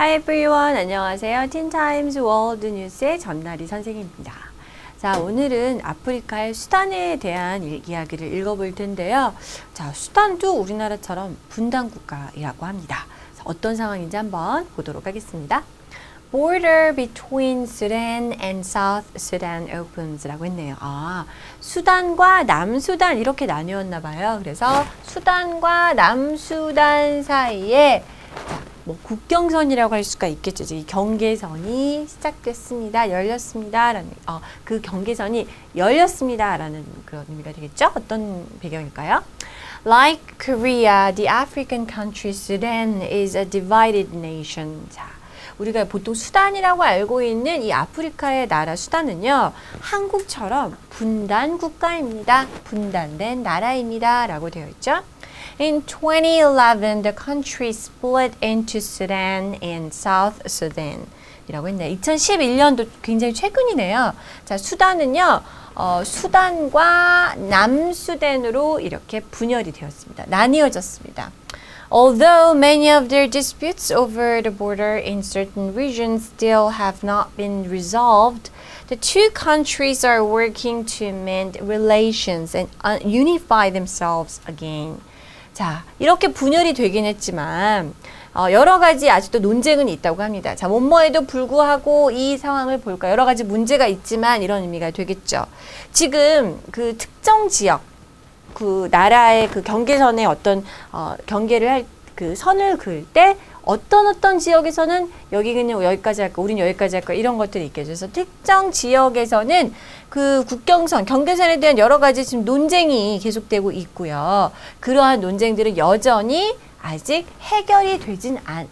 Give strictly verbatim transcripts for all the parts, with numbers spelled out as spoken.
Hi everyone, 안녕하세요. 틴타임즈 월드 뉴스의 전나리 선생님입니다. 자, 오늘은 아프리카의 수단에 대한 이야기를 읽어볼 텐데요. 자, 수단도 우리나라처럼 분단 국가이라고 합니다. 어떤 상황인지 한번 보도록 하겠습니다. Border between Sudan and South Sudan opens 라고 했네요. 아, 수단과 남수단 이렇게 나뉘었나 봐요. 그래서 수단과 남수단 사이에 자, 뭐 국경선이라고 할 수가 있겠죠. 이 경계선이 시작됐습니다. 열렸습니다. 라는, 어, 그 경계선이 열렸습니다. 라는 그런 의미가 되겠죠. 어떤 배경일까요? Like Korea, the African country Sudan is a divided nation. 자, 우리가 보통 수단이라고 알고 있는 이 아프리카의 나라 수단은요, 한국처럼 분단 국가입니다. 분단된 나라입니다. 라고 되어 있죠. In twenty eleven, the country split into Sudan and South Sudan 이라고 했네요. 이천십일 년도 굉장히 최근이네요. 자, 수단은요, 어, 수단과 남수단으로 이렇게 분열이 되었습니다. 나뉘어졌습니다. Although many of their disputes over the border in certain regions still have not been resolved, the two countries are working to mend relations and unify themselves again. 자, 이렇게 분열이 되긴 했지만 어, 여러 가지 아직도 논쟁은 있다고 합니다. 자, 뭐뭐에도 불구하고 이 상황을 볼까? 여러 가지 문제가 있지만 이런 의미가 되겠죠. 지금 그 특정 지역, 그 나라의 그 경계선의 어떤 어, 경계를 할 그 선을 그을 때 어떤 어떤 지역에서는 여기는 여기까지 할까, 우린 여기까지 할까 이런 것들이 있겠죠. 그래서 특정 지역에서는 그 국경선, 경계선에 대한 여러 가지 지금 논쟁이 계속되고 있고요. 그러한 논쟁들은 여전히 아직 해결이 되진 않,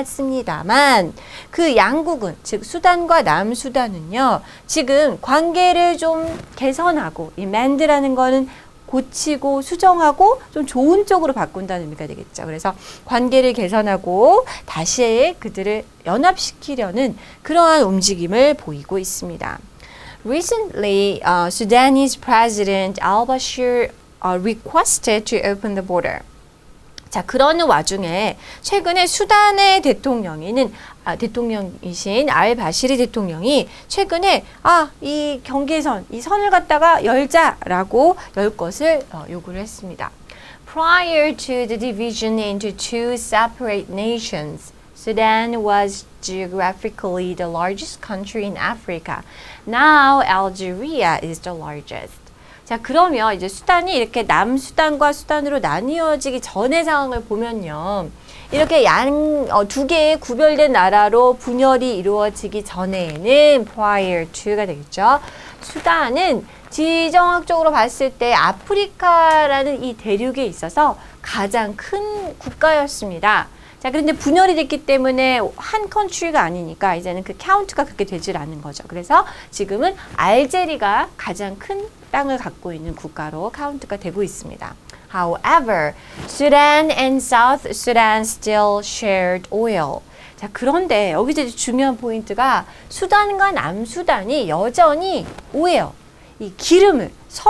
않았습니다만 그 양국은, 즉 수단과 남수단은요, 지금 관계를 좀 개선하고, 이 mend라는 거는 고치고 수정하고 좀 좋은 쪽으로 바꾼다는 의미가 되겠죠. 그래서 관계를 개선하고 다시 그들을 연합시키려는 그러한 움직임을 보이고 있습니다. Recently, uh, Sudanese President al-Bashir uh, requested to open the border. 자, 그러는 와중에 최근에 수단의 대통령이는 아, 대통령이신 알바시리 대통령이 최근에 아, 이 경계선, 이 선을 갖다가 열자라고 열 것을 어, 요구를 했습니다. Prior to the division into two separate nations, Sudan was geographically the largest country in Africa. Now Algeria is the largest. 자, 그러면 이제 수단이 이렇게 남수단과 수단으로 나뉘어지기 전의 상황을 보면요. 이렇게 양, 어, 두 개의 구별된 나라로 분열이 이루어지기 전에는 prior to가 되겠죠. 수단은 지정학적으로 봤을 때 아프리카라는 이 대륙에 있어서 가장 큰 국가였습니다. 자, 그런데 분열이 됐기 때문에 한 컨트리가 아니니까 이제는 그 카운트가 그렇게 되질 않는 거죠. 그래서 지금은 알제리가 가장 큰 땅을 갖고 있는 국가로 카운트가 되고 있습니다. However, Sudan and South Sudan still shared oil. 자, 그런데 여기서 이제 중요한 포인트가 수단과 남수단이 여전히 오일, 이 기름을,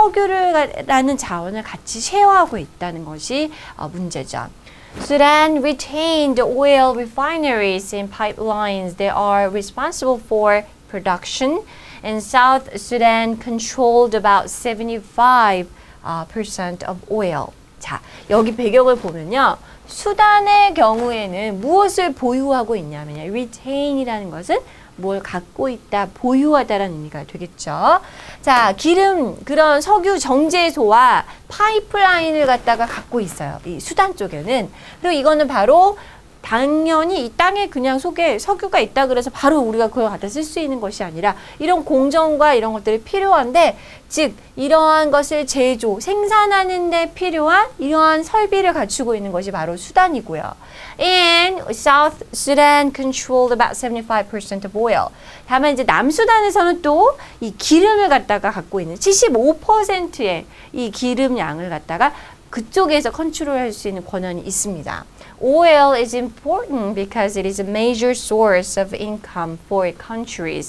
석유라는 자원을 같이 쉐어하고 있다는 것이 어, 문제죠. Sudan retained oil refineries and pipelines that are responsible for production, and South Sudan controlled about seventy-five percent of oil. 자, 여기 배경을 보면요. 수단의 경우에는 무엇을 보유하고 있냐면요. retain이라는 것은 뭘 갖고 있다, 보유하다라는 의미가 되겠죠. 자, 기름, 그런 석유 정제소와 파이프라인을 갖다가 갖고 있어요. 이 수단 쪽에는. 그리고 이거는 바로 당연히 이 땅에 그냥 속에 석유가 있다 그래서 바로 우리가 그걸 갖다 쓸 수 있는 것이 아니라 이런 공정과 이런 것들이 필요한데, 즉 이러한 것을 제조, 생산하는 데 필요한 이러한 설비를 갖추고 있는 것이 바로 수단이고요. And South Sudan controlled about seventy-five percent of oil. 다만 이제 남수단에서는 또 이 기름을 갖다가 갖고 있는 칠십오 퍼센트의 이 기름 양을 갖다가 그쪽에서 컨트롤할 수 있는 권한이 있습니다. Oil is important because it is a major source of income for countries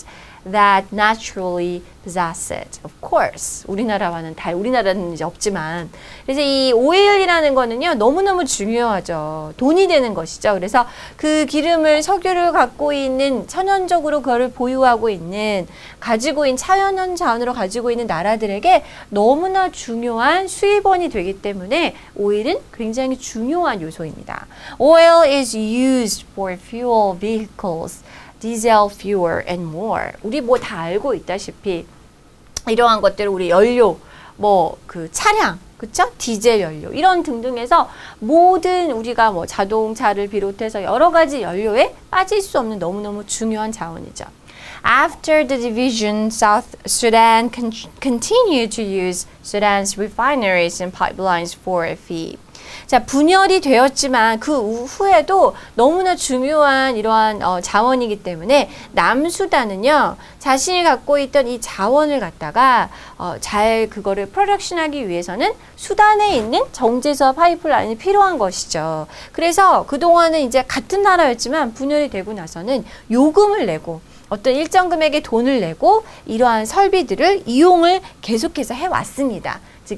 that naturally possess it. Of course. 우리나라와는 달, 우리나라는 이제 없지만. 그래서 이 오일이라는 거는요, 너무너무 중요하죠. 돈이 되는 것이죠. 그래서 그 기름을, 석유를 갖고 있는, 천연적으로 그거를 보유하고 있는, 가지고 있는, 차연연 자원으로 가지고 있는 나라들에게 너무나 중요한 수입원이 되기 때문에 오일은 굉장히 중요한 요소입니다. Oil is used for fuel vehicles, diesel, fuel, and more. 우리 뭐 다 알고 있다시피 이러한 것들을 우리 연료, 뭐 그 차량, 그쵸? 디젤 연료 이런 등등해서 모든 우리가 뭐 자동차를 비롯해서 여러 가지 연료에 빠질 수 없는 너무너무 중요한 자원이죠. After the division, South Sudan con continued to use Sudan's refineries and pipelines for feed. 자, 분열이 되었지만 그 후에도 너무나 중요한 이러한 어, 자원이기 때문에 남수단은요, 자신이 갖고 있던 이 자원을 갖다가 어, 잘 그거를 프로덕션하기 위해서는 수단에 있는 정제소와 파이프라인이 필요한 것이죠. 그래서 그동안은 이제 같은 나라였지만 분열이 되고 나서는 요금을 내고 어떤 일정 금액의 돈을 내고 이러한 설비들을 이용을 계속해서 해왔습니다. 즉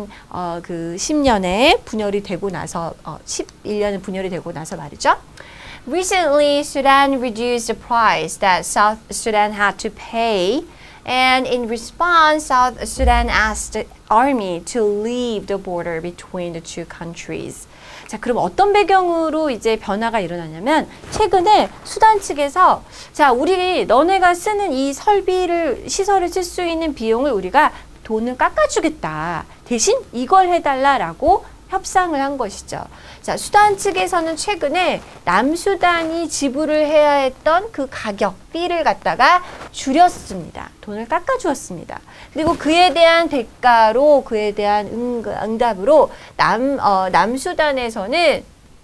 이천십 년에 분열이 되고 나서 어, 십일 년에 분열이 되고 나서 말이죠. Recently, Sudan reduced the price that South Sudan had to pay, and in response, South Sudan asked the army to leave the border between the two countries. 자, 그럼 어떤 배경으로 이제 변화가 일어나냐면 최근에 수단 측에서 자, 우리 너네가 쓰는 이 설비를 시설을 쓸 수 있는 비용을 우리가 돈을 깎아주겠다. 대신 이걸 해달라라고 협상을 한 것이죠. 자, 수단 측에서는 최근에 남수단이 지불을 해야 했던 그 가격, 비를 갖다가 줄였습니다. 돈을 깎아주었습니다. 그리고 그에 대한 대가로, 그에 대한 응, 응답으로 남, 어, 남수단에서는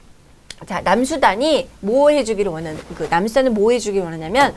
자, 남수단이 뭐 해주기를 원하는, 그 남수단은 뭐 해주기를 원하냐면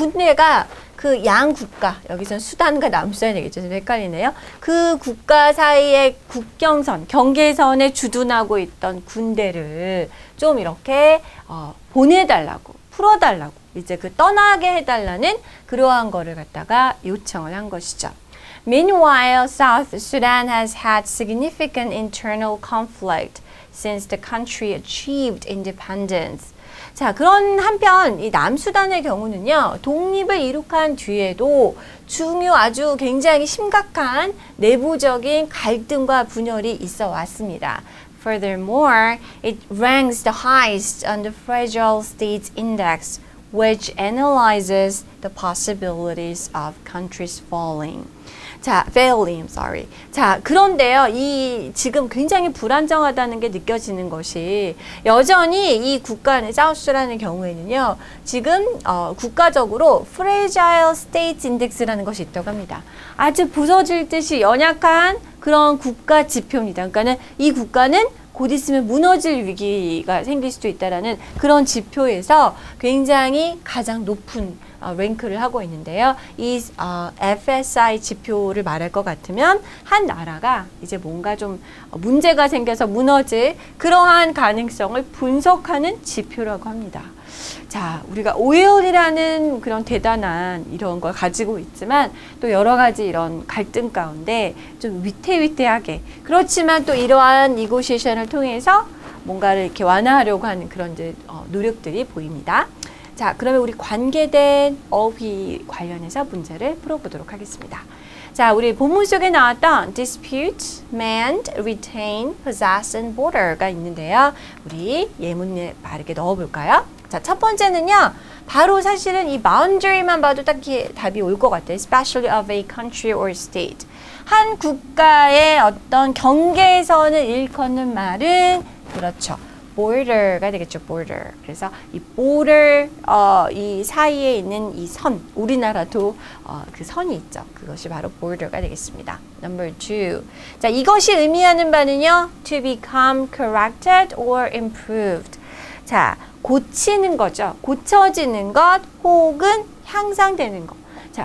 군대가 그 양 국가, 여기서는 수단과 남수단이 되겠죠. 좀 헷갈리네요. 그 국가 사이의 국경선, 경계선에 주둔하고 있던 군대를 좀 이렇게 어, 보내달라고, 풀어달라고, 이제 그 떠나게 해달라는 그러한 거를 갖다가 요청을 한 것이죠. Meanwhile, South Sudan has had significant internal conflict since the country achieved independence. 자, 그런 한편 이 남수단의 경우는요, 독립을 이룩한 뒤에도 중요 아주 굉장히 심각한 내부적인 갈등과 분열이 있어 왔습니다. Furthermore, it ranks the highest on the Fragile States Index, which analyzes the possibilities of countries falling. 자, failing, sorry. 자, 그런데요, 이 지금 굉장히 불안정하다는 게 느껴지는 것이 여전히 이 국가는 사우스라는 경우에는요, 지금 어, 국가적으로 fragile state index라는 것이 있다고 합니다. 아주 부서질 듯이 연약한 그런 국가 지표입니다. 그러니까는 이 국가는 곧 있으면 무너질 위기가 생길 수도 있다라는 그런 지표에서 굉장히 가장 높은 어, 랭크를 하고 있는데요. 이 어, 에프에스아이 지표를 말할 것 같으면 한 나라가 이제 뭔가 좀 문제가 생겨서 무너질 그러한 가능성을 분석하는 지표라고 합니다. 자, 우리가 오일이라는 그런 대단한 이런 걸 가지고 있지만 또 여러 가지 이런 갈등 가운데 좀 위태위태하게, 그렇지만 또 이러한 니고시에이션을 통해서 뭔가를 이렇게 완화하려고 하는 그런 이제 어, 노력들이 보입니다. 자, 그러면 우리 관계된 어휘 관련해서 문제를 풀어보도록 하겠습니다. 자, 우리 본문 속에 나왔던 dispute, mend, retain, possess, and border가 있는데요. 우리 예문에 바르게 넣어볼까요? 자, 첫 번째는요, 바로 사실은 이 boundary만 봐도 딱히 답이 올 것 같아요. Especially of a country or state. 한 국가의 어떤 경계선을 일컫는 말은 그렇죠. border가 되겠죠. border. 그래서 이 border 어, 이 사이에 있는 이 선, 우리나라도 어, 그 선이 있죠. 그것이 바로 border가 되겠습니다. Number two. 자, 이것이 의미하는 바는요, to become corrected or improved. 자, 고치는 거죠. 고쳐지는 것 혹은 향상되는 것. 자,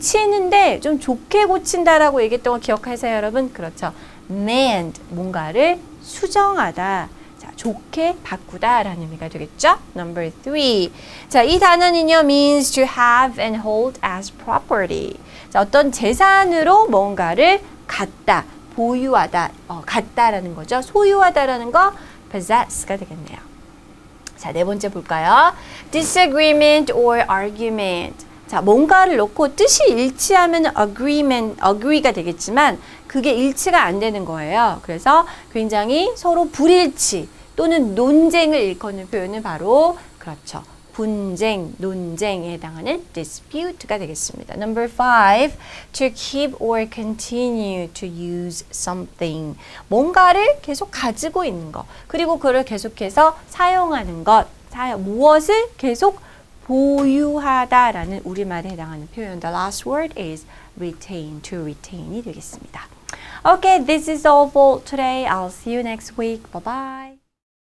고치는데 좀 좋게 고친다라고 얘기했던 거 기억하세요, 여러분? 그렇죠. mend, 뭔가를 수정하다. 자, 좋게 바꾸다라는 의미가 되겠죠? Number three. 자, 이 단어는요, means to have and hold as property. 자, 어떤 재산으로 뭔가를 갖다, 보유하다, 어, 갖다라는 거죠. 소유하다라는 거, possess가 되겠네요. 자, 네 번째 볼까요? disagreement or argument. 자, 뭔가를 놓고 뜻이 일치하면 agreement, agree가 되겠지만 그게 일치가 안 되는 거예요. 그래서 굉장히 서로 불일치 또는 논쟁을 일컫는 표현은 바로 그렇죠. 분쟁, 논쟁에 해당하는 dispute가 되겠습니다. Number five, to keep or continue to use something. 뭔가를 계속 가지고 있는 것, 그리고 그를 계속해서 사용하는 것, 사용, 무엇을 계속 보유하다라는 우리말에 해당하는 표현. The last word is retain, to retain이 되겠습니다. Okay, this is all for today. I'll see you next week. Bye-bye.